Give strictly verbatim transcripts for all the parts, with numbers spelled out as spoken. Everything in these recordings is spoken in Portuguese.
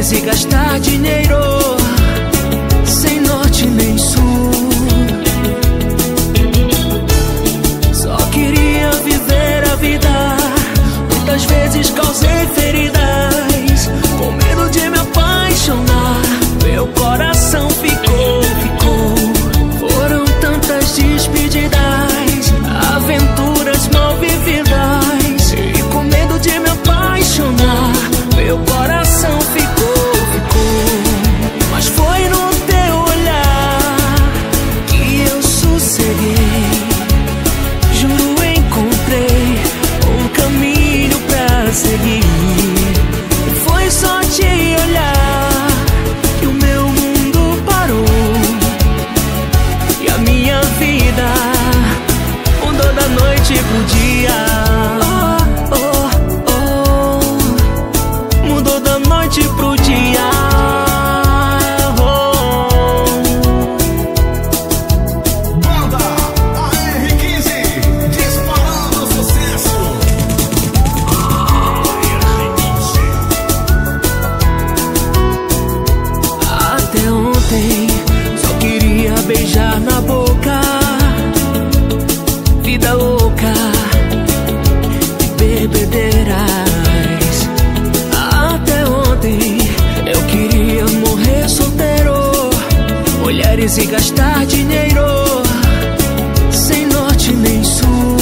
mulheres e gastar dinheiro sem norte nem sul. Só queria viver a vida, muitas vezes causei feridas, com medo de me apaixonar. Meu coração ficou, ficou. Foram tantas despedidas, aventuras mal vividas, e com medo de me apaixonar, meu coração ficou, ficou. Mas foi no teu olhar que eu sosseguei. Juro, encontrei um caminho pra seguir. Foi só te olhar que o meu mundo parou, e a minha vida mudou da noite pro dia. Oh, oh, oh. Mudou da noite pro dia. Oh. Banda A R quinze, disparando sucesso. Até ontem só queria beijar na boca, vida louca de bebedeiras. Até ontem eu queria morrer solteiro, mulheres e gastar dinheiro sem norte nem sul.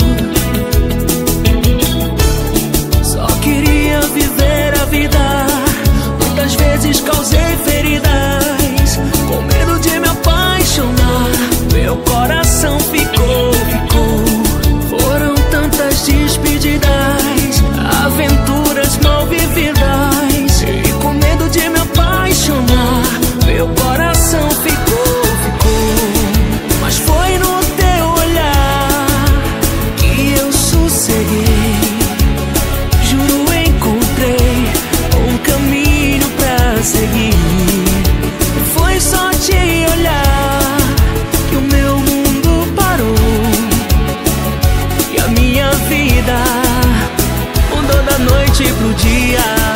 Só queria viver a vida, muitas vezes causei feridas, com medo de me apaixonar. Meu coração ficou, ficou. Foram tantas despedidas, aventuras mal vividas, e com medo de me apaixonar, meu coração ficou, ficou. Mas foi no teu olhar que eu sosseguei. Juro, encontrei um caminho pra seguir. Foi só te olhar que o meu mundo parou, e a minha vida mudou da noite pro dia.